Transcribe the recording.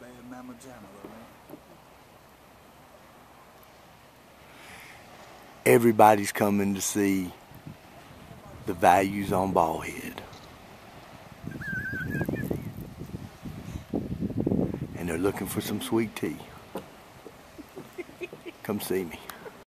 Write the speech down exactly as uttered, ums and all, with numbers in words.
bad Mama Jama, though, man. Everybody's coming to see the values on Baldhead. And they're looking for some sweet tea. Come see me.